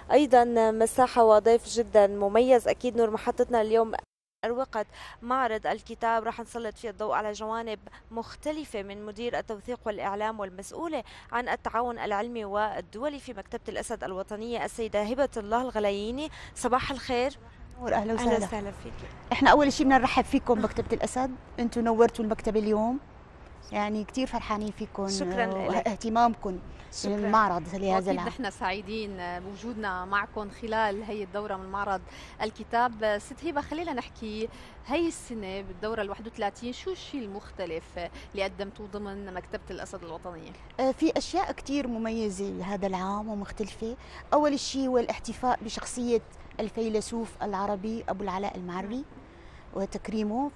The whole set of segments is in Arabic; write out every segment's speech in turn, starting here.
أيضا مساحة وضيف جدا مميز. أكيد نور محطتنا اليوم أروقت معرض الكتاب، رح نسلط فيه الضوء على جوانب مختلفة من مدير التوثيق والإعلام والمسؤولة عن التعاون العلمي والدولي في مكتبة الأسد الوطنية، السيدة هبة الله الغلاييني. صباح الخير. نور، اهلا أهلا وسهلا. وسهلا فيك. احنا اول شيء بدنا نرحب فيكم مكتبة الاسد، انتم نورتوا المكتبة اليوم، يعني كثير فرحانين فيكم شكرا لك. واهتمامكم شكرا. بالمعرض لهذا واكيد العام. نحن سعيدين بوجودنا معكم خلال هي الدوره من معرض الكتاب. ست هبه، خلينا نحكي هي السنه بالدوره ال 31 شو الشيء المختلف اللي قدمتوه ضمن مكتبه الاسد الوطنيه؟ في اشياء كثير مميزة هذا العام ومختلفة. اول شيء هو الاحتفاء بشخصية الفيلسوف العربي ابو العلاء المعري وتكريمه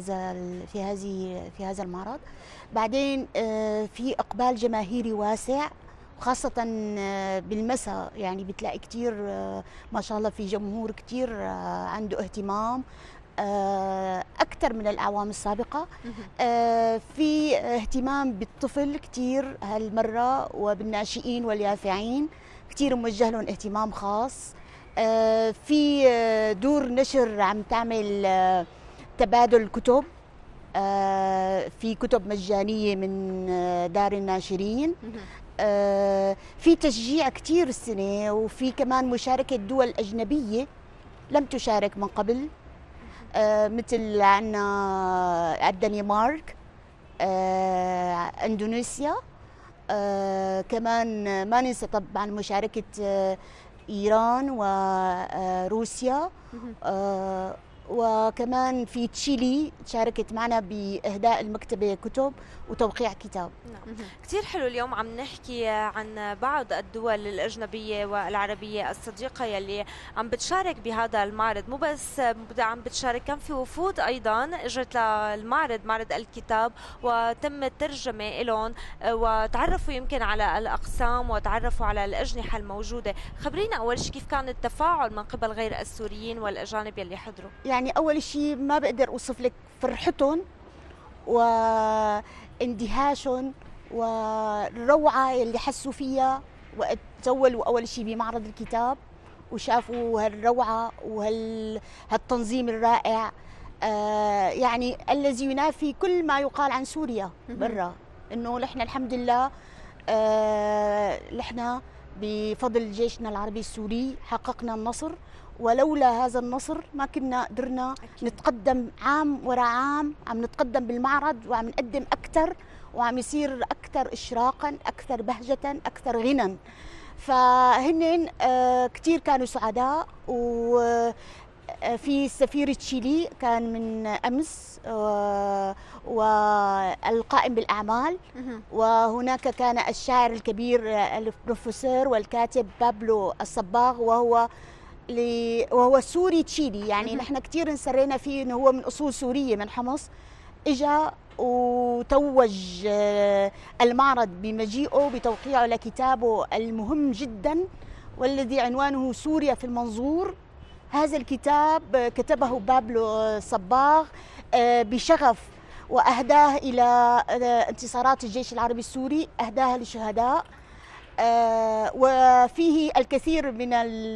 في هذا المعرض. بعدين في اقبال جماهيري واسع، خاصة بالمساء، يعني بتلاقي كتير ما شاء الله في جمهور كتير عنده اهتمام أكثر من الأعوام السابقة. في اهتمام بالطفل كتير هالمرة، وبالناشئين واليافعين كتير موجه لهم اهتمام خاص. في دور نشر عم تعمل تبادل كتب، في كتب مجانية من دار الناشرين. في تشجيع كتير السنة، وفي كمان مشاركة دول أجنبية لم تشارك من قبل، مثل عنا الدنمارك، اندونيسيا، كمان ما ننسى طبعا مشاركة إيران وروسيا، وكمان في تشيلي شاركت معنا بإهداء المكتبة كتب وتوقيع كتاب. نعم. كتير حلو. اليوم عم نحكي عن بعض الدول الأجنبية والعربية الصديقة يلي عم بتشارك بهذا المعرض. مو بس عم بتشارك، كان في وفود أيضا اجت للمعرض، معرض الكتاب، وتم الترجمة لهم وتعرفوا يمكن على الأقسام وتعرفوا على الأجنحة الموجودة. خبرينا أول شيء كيف كان التفاعل من قبل غير السوريين والأجانب يلي حضروا. يعني أول شيء ما بقدر أوصف لك فرحتهم واندهاشهم والروعة اللي حسوا فيها وقت تزولوا أول شيء بمعرض الكتاب وشافوا هالروعة وهالتنظيم الرائع، يعني الذي ينافي كل ما يقال عن سوريا برا. إنه نحن الحمد لله، نحن بفضل جيشنا العربي السوري حققنا النصر، ولولا هذا النصر ما كنا قدرنا نتقدم عام ورا عام. عم نتقدم بالمعرض وعم نقدم أكثر، وعم يصير أكثر إشراقا، أكثر بهجة، أكثر غنى. فهن كثير كانوا سعداء. وفي سفير تشيلي كان من أمس، والقائم بالأعمال، وهناك كان الشاعر الكبير البروفيسور والكاتب بابلو الصباغ، وهو سوري تشيلي. يعني نحن كثير انسرينا فيه انه هو من اصول سوريه من حمص. اجا وتوج المعرض بمجيئه بتوقيعه لكتابه المهم جدا، والذي عنوانه سوريا في المنظور. هذا الكتاب كتبه بابلو صباغ بشغف، واهداه الى انتصارات الجيش العربي السوري، اهداها للشهداء. وفيه الكثير من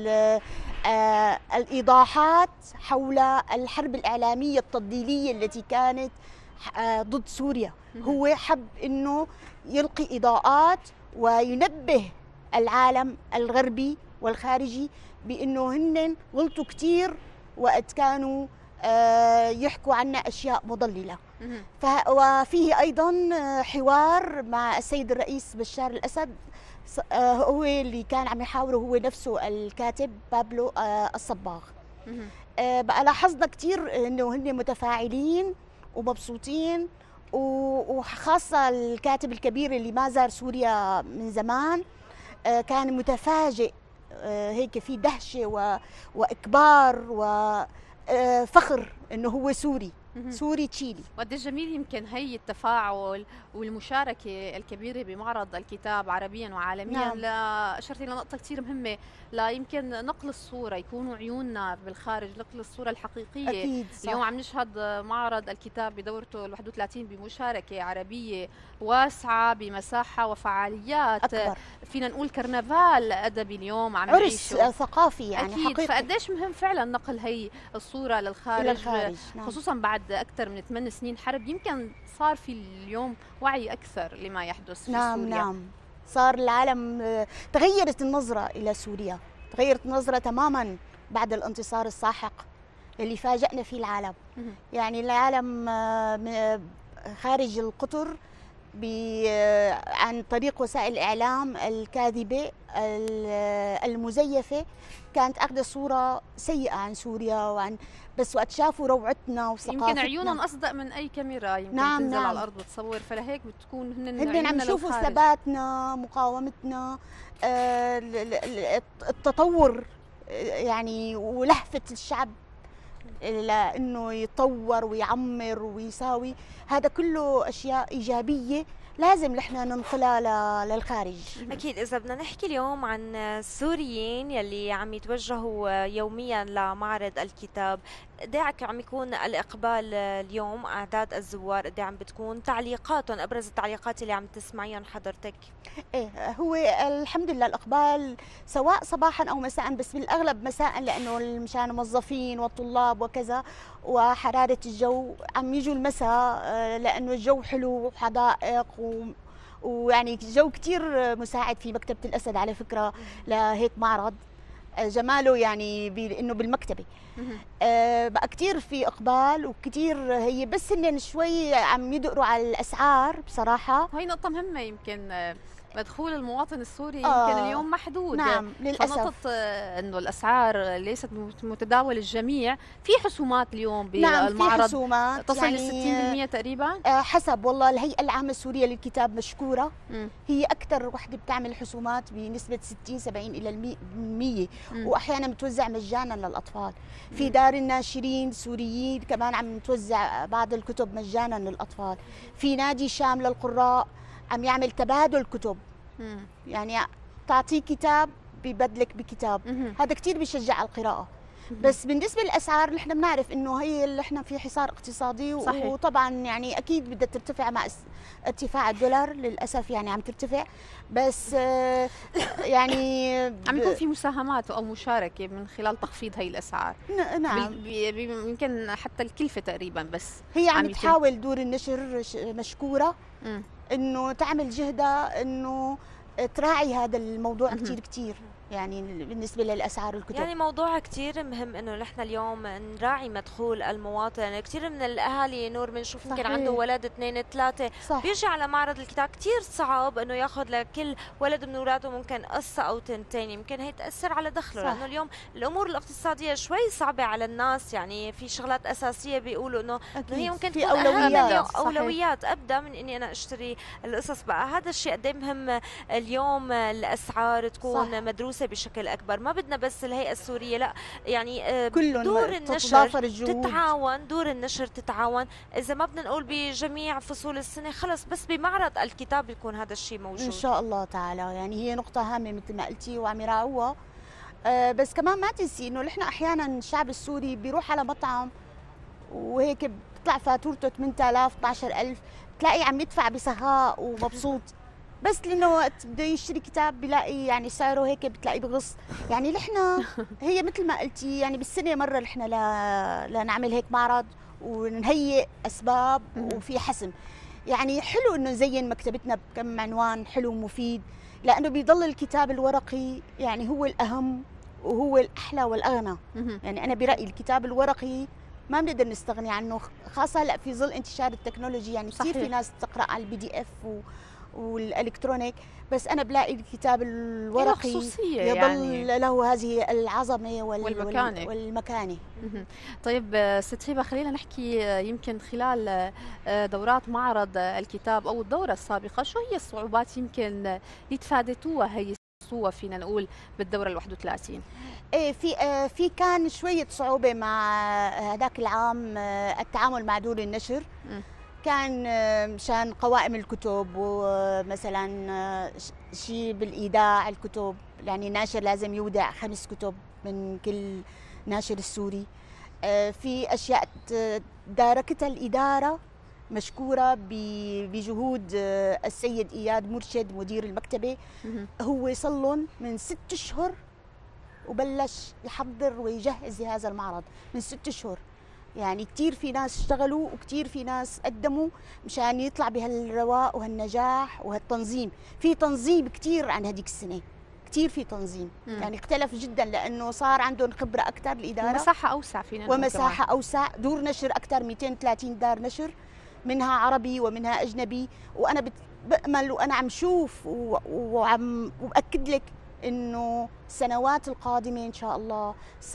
الإيضاحات حول الحرب الإعلامية التضليلية التي كانت ضد سوريا. هو حب أنه يلقي إضاءات وينبه العالم الغربي والخارجي بأنه هن غلطوا كتير وقت كانوا يحكوا عنا أشياء مضللة. وفيه أيضا حوار مع السيد الرئيس بشار الأسد، هو اللي كان عم يحاوره هو نفسه الكاتب بابلو الصباغ. بقى لاحظنا كثير انه هن متفاعلين ومبسوطين، وخاصة الكاتب الكبير اللي ما زار سوريا من زمان كان متفاجئ، هيك في دهشة وإكبار وفخر انه هو سوري سوري تشيلي. وقديش جميل يمكن هي التفاعل والمشاركة الكبيرة بمعرض الكتاب عربيا وعالميا. نعم. أشرتي لنقطة كثير مهمة، لا يمكن نقل الصورة، يكونوا عيوننا بالخارج، نقل الصورة الحقيقية. أكيد صح. اليوم عم نشهد معرض الكتاب بدورته ال 31 بمشاركة عربية واسعة بمساحة وفعاليات أكبر. فينا نقول كرنفال أدبي اليوم عم عرس نعيشه. ثقافي يعني أكيد. حقيقي. فقديش مهم فعلا نقل هي الصورة إلى الخارج. نعم. خصوصا بعد أكثر من 8 سنين حرب، يمكن صار في اليوم وعي أكثر لما يحدث في نعم سوريا. نعم، صار العالم تغيرت النظرة إلى سوريا، تغيرت النظرة تماما بعد الانتصار الساحق اللي فاجأنا فيه العالم. يعني العالم خارج القطر عن طريق وسائل الإعلام الكاذبة المزيفة كانت أخذ صورة سيئة عن سوريا بس وقت شافوا روعتنا وثقافتنا يمكن عيونهم أصدق من أي كاميرا يمكن نعم تنزل نعم. على الأرض وتصور، فلهيك بتكون هن عم يشوفوا ثباتنا، مقاومتنا، التطور يعني ولهفة الشعب لأنه يتطور ويعمر ويساوي. هذا كله أشياء إيجابية لازم نحن ننقلها للخارج. أكيد. إذا بدنا نحكي اليوم عن السوريين يلي عم يتوجهوا يوميا لمعرض الكتاب، قد عم يكون الإقبال اليوم؟ أعداد الزوار قد عم بتكون؟ تعليقاتهم، أبرز التعليقات اللي عم تسمعيهم حضرتك؟ إيه، هو الحمد لله الإقبال سواء صباحا أو مساء، بس بالأغلب مساء لأنه مشان الموظفين والطلاب وكذا وحرارة الجو عم يجوا المساء لأنه الجو حلو وحدائق ويعني جو كتير مساعد في مكتبة الأسد على فكرة لهيك معرض جماله يعني انه بالمكتبه. بقى كثير في اقبال وكثير هي بس انن شوي عم يدقروا على الاسعار بصراحه. هي نقطه مهمه، يمكن مدخول المواطن السوري يمكن اليوم محدود. نعم للاسف. فنقطة انه الاسعار ليست متداول الجميع، في حسومات اليوم نعم بالمعرض. في حسومات تصل يعني ل 60% تقريبا حسب. والله الهيئة العامة السورية للكتاب مشكورة. هي أكثر وحدة بتعمل حسومات بنسبة 60-70 إلى 100، وأحيانا بتوزع مجانا للأطفال. في دار الناشرين سوريين كمان عم توزع بعض الكتب مجانا للأطفال. في نادي شام للقراء عم يعمل تبادل كتب، يعني تعطيه كتاب ببدلك بكتاب. هذا كتير بيشجع على القراءة. بس بالنسبة للأسعار نحن بنعرف إنه هي اللي احنا في حصار اقتصادي. صحيح. وطبعا يعني أكيد بدها ترتفع مع ارتفاع الدولار للأسف، يعني عم ترتفع. بس يعني عم يكون في مساهمات أو مشاركة من خلال تخفيض هي الأسعار. نعم يمكن حتى الكلفة تقريبا، بس هي عم تحاول دور النشر مشكورة إنه تعمل جهدها إنه تراعي هذا الموضوع كتير يعني بالنسبة للأسعار الكتب. يعني موضوع كتير مهم إنه نحن اليوم نراعي مدخول المواطن. كتير من الأهالي نور بنشوف يمكن عنده ولد 2-3 بيجي على معرض الكتاب، كتير صعب إنه ياخذ لكل ولد من أولاده ممكن قصة أو تنتين، يمكن هي تأثر على دخله. لأنه اليوم الأمور الاقتصادية شوي صعبة على الناس، يعني في شغلات أساسية بيقولوا إنه هي ممكن تكون أولويات أبدأ من إني أنا أشتري القصص. بقى هذا الشيء قد مهم اليوم، الأسعار تكون مدروسة بشكل أكبر. ما بدنا بس الهيئة السورية، لا يعني دور النشر تتعاون، دور النشر تتعاون. إذا ما بدنا نقول بجميع فصول السنة خلص، بس بمعرض الكتاب يكون هذا الشيء موجود إن شاء الله تعالى. يعني هي نقطة هامة مثل ما قلتي وعم يراعوها. بس كمان ما تنسي إنه نحن أحيانا الشعب السوري بيروح على مطعم وهيك بتطلع فاتورته 8000 12000 تلاقي عم يدفع بسخاء ومبسوط، بس لانه وقت بده يشتري كتاب بلاقي يعني سعره هيك بتلاقي بغص. يعني نحن هي مثل ما قلتي يعني بالسنه مره نحن لنعمل هيك معرض ونهيئ اسباب وفي حسم. يعني حلو انه نزين مكتبتنا بكم عنوان حلو ومفيد، لانه بيضل الكتاب الورقي يعني هو الاهم وهو الاحلى والاغنى. يعني انا برايي الكتاب الورقي ما بنقدر نستغني عنه، خاصه هلا في ظل انتشار التكنولوجي. يعني كثير في ناس تقرا على الPDF والالكترونيك، بس انا بلاقي الكتاب الورقي يظل يعني له هذه العظمه والمكانه. طيب ست هبه، خلينا نحكي يمكن خلال دورات معرض الكتاب او الدوره السابقه، شو هي الصعوبات يمكن اللي تفادتوها هي قصوى فينا نقول بالدورة ال 31؟ ايه، في كان شويه صعوبه مع هذاك العام التعامل مع دور النشر. كان مشان قوائم الكتب، ومثلا شيء بالايداع الكتب، يعني ناشر لازم يودع 5 كتب من كل ناشر السوري. في اشياء داركتها الاداره، مشكوره بجهود السيد اياد مرشد مدير المكتبه. هو صلن من 6 اشهر وبلش يحضر ويجهز لهذا المعرض من 6 اشهر. يعني كثير في ناس اشتغلوا وكثير في ناس قدموا مشان يطلع بهالرواق وهالنجاح وهالتنظيم. في تنظيم كثير عن هذيك السنه، كثير في تنظيم. يعني اختلف جدا لانه صار عندهم خبره اكثر الاداره، ومساحه اوسع فينا، ومساحه اوسع، دور نشر اكثر، 230 دار نشر، منها عربي ومنها اجنبي. وانا بامل وانا عم شوف وعم وباكد لك انه السنوات القادمه ان شاء الله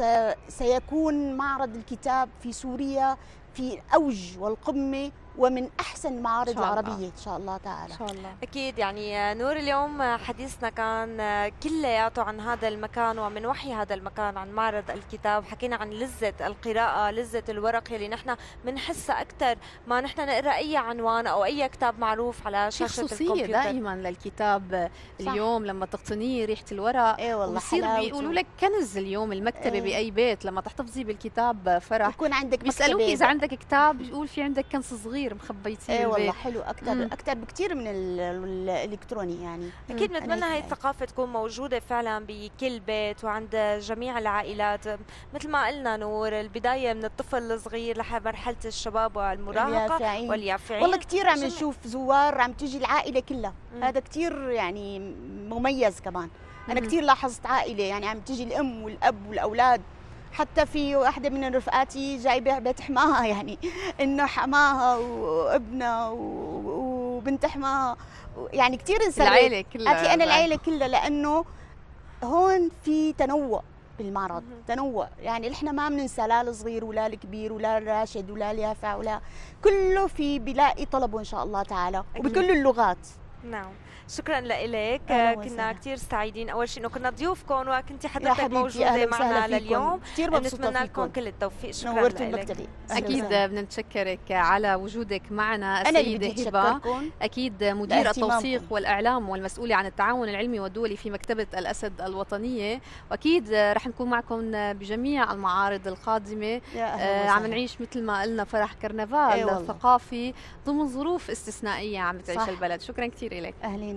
سيكون معرض الكتاب في سوريا في الاوج والقمه، ومن احسن المعارض العربيه ان شاء الله تعالى. ان شاء الله. اكيد. يعني نور، اليوم حديثنا كان كلياته عن هذا المكان ومن وحي هذا المكان، عن معرض الكتاب. حكينا عن لذة القراءة، لذة الورق يلي نحن بنحسها أكثر ما نحن نقرأ أي عنوان أو أي كتاب معروف على شاشة الكمبيوتر. دائما للكتاب اليوم لما تقتنيه ريحة الورق. ايه والله، بصير بيقولوا لك كنز اليوم المكتبة. بأي بيت لما تحتفظي بالكتاب فرح. يكون عندك بيسألوك إذا عندك كتاب، بيقول في عندك كنز صغير مخبيتيه. ايه والله حلو، اكثر بكثير من الالكتروني. يعني اكيد بنتمنى هاي الثقافه تكون موجوده فعلا بكل بيت وعند جميع العائلات. مثل ما قلنا نور، البدايه من الطفل الصغير لحد مرحله الشباب والمراهقه واليافعين. والله كثير عم نشوف زوار عم تيجي العائله كلها. هذا كثير يعني مميز كمان. انا كثير لاحظت عائله يعني عم تيجي الام والاب والاولاد. حتى في واحدة من رفقاتي جايبة بيت حماها، يعني إنه حماها وابنها وبنت حماها، يعني كثير انسان العيلة كلها. أنا العيلة كلها، لأنه هون في تنوع بالمعرض. تنوع، يعني نحن ما بننسى لا الصغير ولا الكبير ولا الراشد ولا اليافع ولا كله، في بلاقي طلبه إن شاء الله تعالى وبكل اللغات. نعم، شكرا لك. كنا كثير سعيدين اول شيء انه كنا ضيوفكم وكنتي حضرتك موجوده معنا لليوم. كثير مبسوطه نتمنى لكم كل التوفيق. شكرا نورتوا المكتبه. اكيد بنتشكرك على وجودك معنا السيده هبه، اكيد مدير التوثيق والاعلام والمسؤوله عن التعاون العلمي والدولي في مكتبه الاسد الوطنيه، واكيد رح نكون معكم بجميع المعارض القادمه. عم نعيش مثل ما قلنا فرح كرنفال ثقافي ضمن ظروف استثنائيه عم بتعيش البلد. شكرا كثير لك. اهلين.